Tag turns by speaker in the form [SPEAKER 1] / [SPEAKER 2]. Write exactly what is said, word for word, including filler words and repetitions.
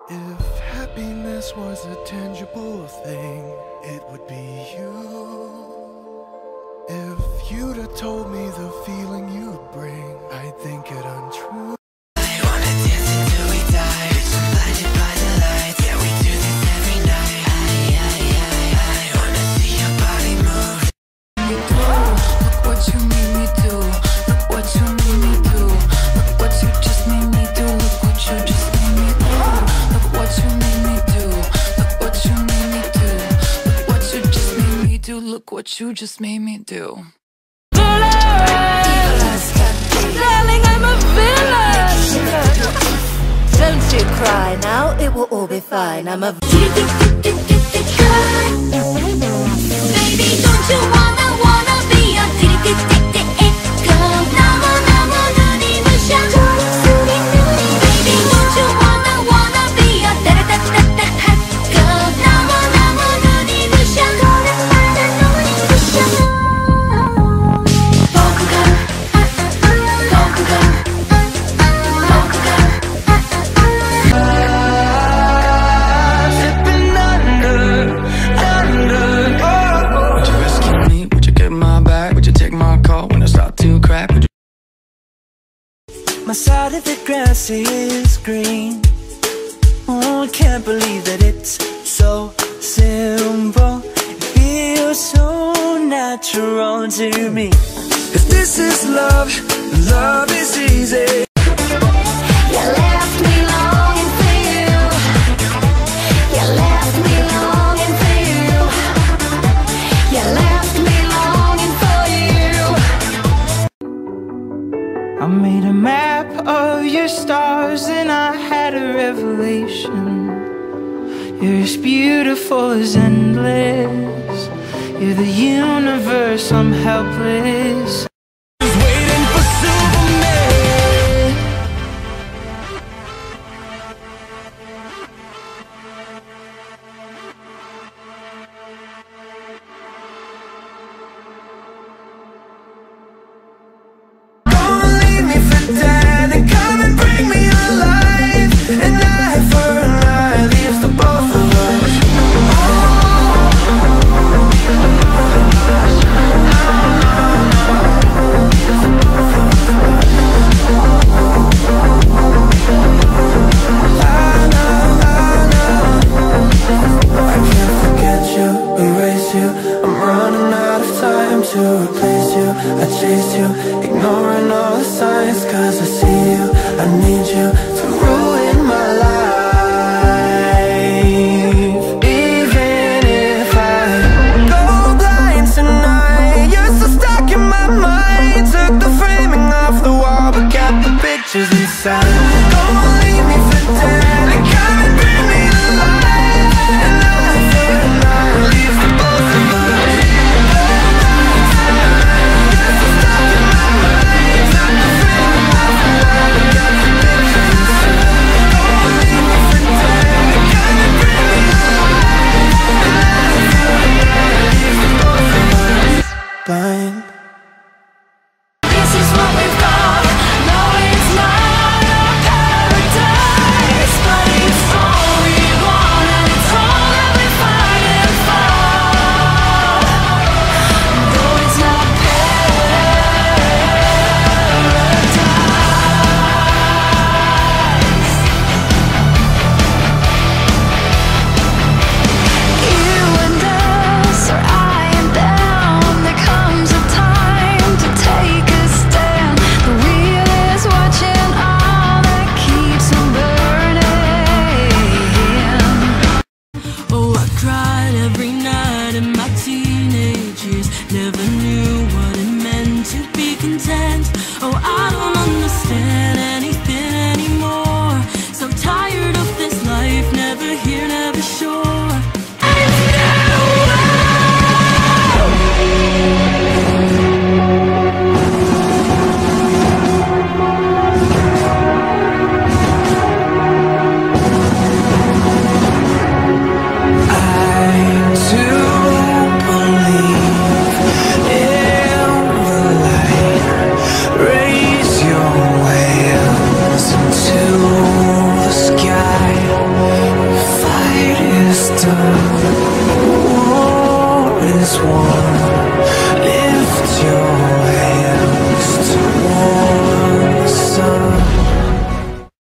[SPEAKER 1] If happiness was a tangible thing, it would be you. If you'd have told me the feeling you'd bring, I'd think it untrue.
[SPEAKER 2] I wanna dance until we die, blinded by the lights. Yeah, we do this every night. I, I, I, I wanna see your body move. Look what you made me do. Look what you made me do. Look what you just made me do. Look what you just made me do. Look what you made me do. Look what you made me do. Look what you just made me do. Look what you just made me do.
[SPEAKER 3] Darling, I'm a villain. Don't you cry now, it will all be fine. I'm a baby, don't you wanna, wanna be a girl? 나무, 나무, 눈이 부셔. Baby, don't you wanna, wanna be a girl? 나무, 나무, 눈이 부셔.
[SPEAKER 2] My side of the grass is green. Oh, I can't believe that it's so simple. It feels so natural to me. If this is love, love is easy.
[SPEAKER 3] You left me longing for you. You left me longing for you. You left me longing for you.
[SPEAKER 2] I made a map of your stars and I had a revelation. You're as beautiful as endless. You're the universe, I'm helpless. Waiting for Superman. Don't leave me for dead and come and bring me alive. An eye for an eye leaves the both of us. To replace you, I chase you, ignoring all the signs. Cause I see you, I need you to ruin my life. Even if I go blind tonight, you're so stuck in my mind. Took the framing off the wall, but kept the pictures inside. Don't leave me for dead and come and bring me alive. And eye for an eye leaves the both of us. Blind.
[SPEAKER 3] This is what we've got. No, it's not a paradise.
[SPEAKER 1] done. War is won.